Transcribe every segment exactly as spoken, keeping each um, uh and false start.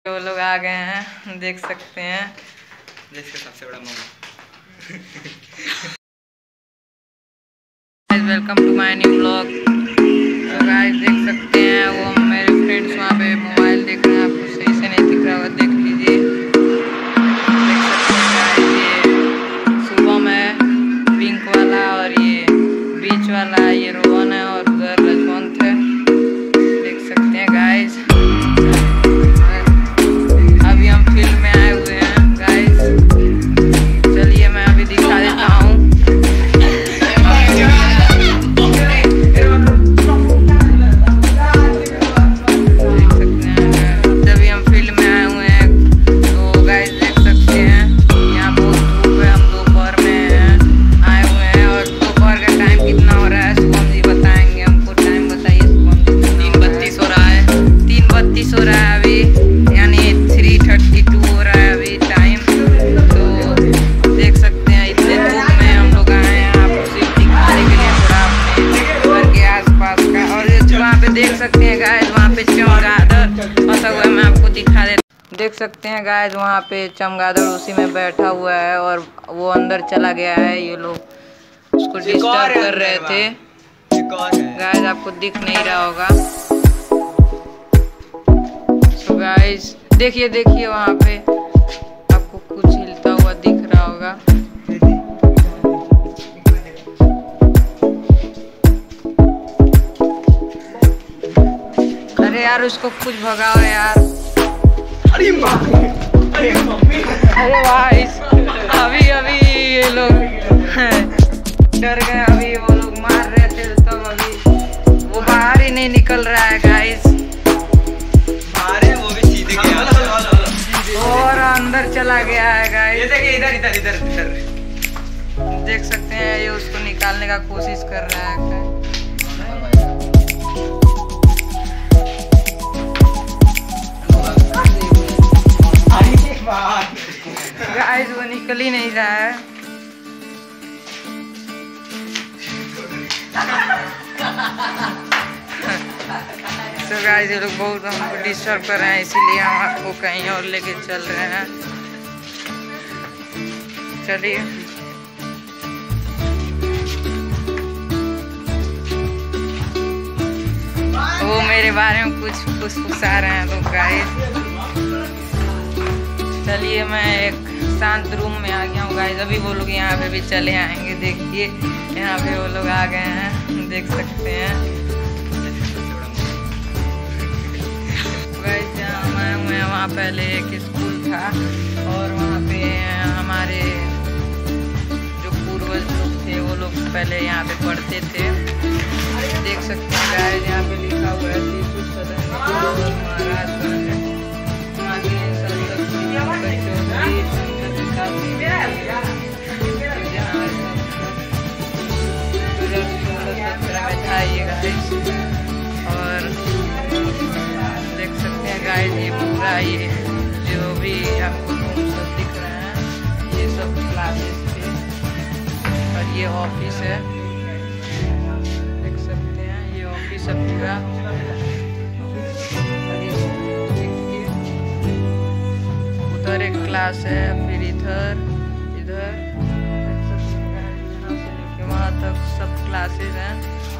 वो लोग आ गए हैं, देख सकते हैं। देश का सबसे बड़ा मामा। Welcome to my new blog. तो गाइस देख सकते हैं वो मेरे फ्रेंड्स वहाँ पे मोबाइल देख रहे हैं। आपको सही से नहीं दिख रहा होगा, देख लीजिए। देख सकते हैं गाइस, ये सुबह में पिंक वाला और ये बीच वाला ये रोहन है और उधर रजवंत है। देख सकते हैं गाइस, अभी हम फील्ड में आए हुए हैं गाइस। चलिए मैं अभी दिखा देता हूँ। देख सकते हैं गाइस वहाँ पे चमगादड़ फंसा हुआ है, मैं आपको दिखा देता। देख सकते हैं गाइस वहाँ पे चमगादड़ उसी में बैठा हुआ है और वो अंदर चला गया है। ये लोग उसको डिस्टर्ब कर रहे थे गाइस, आपको दिख नहीं रहा होगा। तो गाइस देखिए देखिए वहाँ पे आपको कुछ हिलता हुआ दिख रहा होगा। अरे यार उसको कुछ भगाओ यार। अरे मम्मी, अरे मम्मी, अरे भाई अभी अभी ये लोग डर गए, अभी वो लोग मार रहे थे तब अभी वो बाहर ही नहीं निकल रहा है गाइस। बाहर है वो भी सीधे गया और अंदर चला गया है गाइस। ये देखिए इधर इधर इधर इधर देख सकते हैं ये उसको निकालने का कोशिश कर रहा है। गाइस वो निकल ही नहीं रहा है। तो गाइस ये लोग बहुत हमको डिस्टर्ब कर रहे हैं, इसीलिए हम आपको कहीं और लेके चल रहे हैं। चलिए वो मेरे बारे में कुछ फुसफुसा रहे हैं तो गाइस। चलिए मैं एक शांत रूम में आ गया हूँ गाइस। अभी वो लोग यहाँ पे भी चले आएंगे। देखिए यहाँ पे वो लोग आ गए हैं, देख सकते हैं गाइस। जहाँ हम आए हुए हैं वहाँ पहले एक स्कूल था और वहाँ पे हमारे जो पूर्वज लोग थे वो लोग पहले यहाँ पे पढ़ते थे। देख सकते हैं गाइस यहाँ पे लिखा हुआ है शिशु सदन महाराज और देख सकते हैं गाइस ये पूरा ये जो भी आपको रूम सब दिख रहे हैं ये सब क्लासेस थे और ये ऑफिस है। देख सकते हैं ये ऑफिस है पूरा। उधर एक क्लास है, फिर इधर इधर देख सकते हैं यहाँ से लेके वहाँ तक सब क्लासेस हैं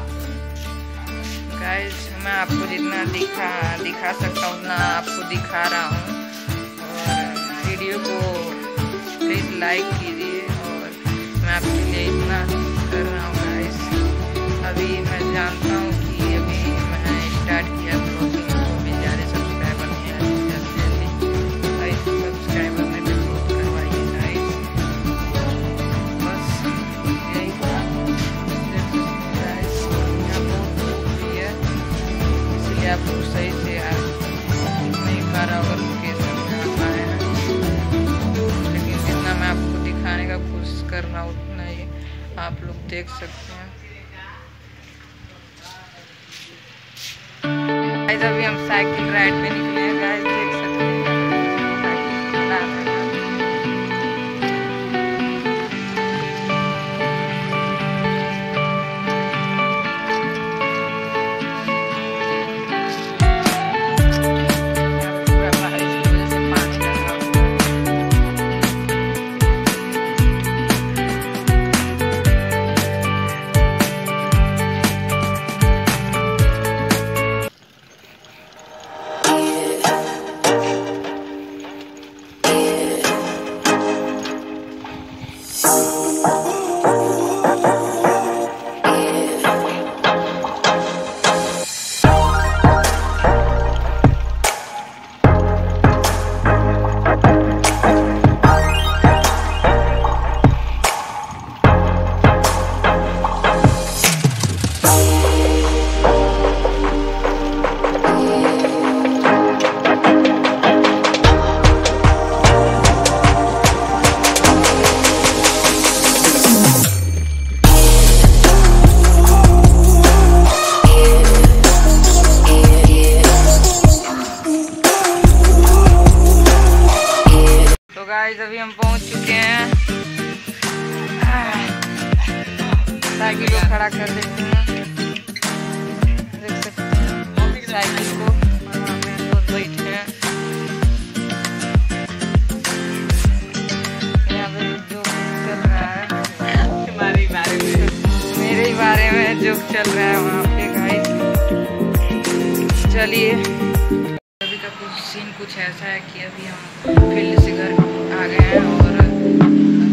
गाइस। मैं आपको जितना दिखा दिखा सकता हूँ उतना आपको दिखा रहा हूँ। और वीडियो को प्लीज़ लाइक कीजिए और मैं आपके लिए इतना कर रहा हूँ गाइस। अभी मैं जानता हूँ कि अभी मैंने स्टार्ट किया ब्लॉगिंग, अभी ज़्यादा सब्सक्राइबर नहीं है, जल्दी जल्दी गाइस सब्सक्राइबर में भी ग्रोथ करवाइए गाइस। बस यही था गाइस। यहाँ बहुत लोग भी है इसलिए आपको सही से नहीं पा रहा होगा लोकेशन में आ पाए हैं, लेकिन जितना मैं आपको दिखाने का कोशिश कर रहा हूँ उतना ही आप लोग देख सकते हैं। गाइस अभी हम साइकिल राइड पे निकले हैं गाइस, देख सकते हैं। पूरा बारिश की वजह गाइस अभी हम पहुंच चुके हैं। साइकिल को खड़ा कर देते हैं, देख सकते हैं साइकिल को। दोस्त बैठे हैं यहाँ पे, जो चल रहा है तुम्हारे बारे में, मेरे ही बारे में जो चल रहा है वहाँ पे गाइस। चलिए अभी का कुछ सीन कुछ ऐसा है कि अभी हम फील्ड से घर आ गए हैं और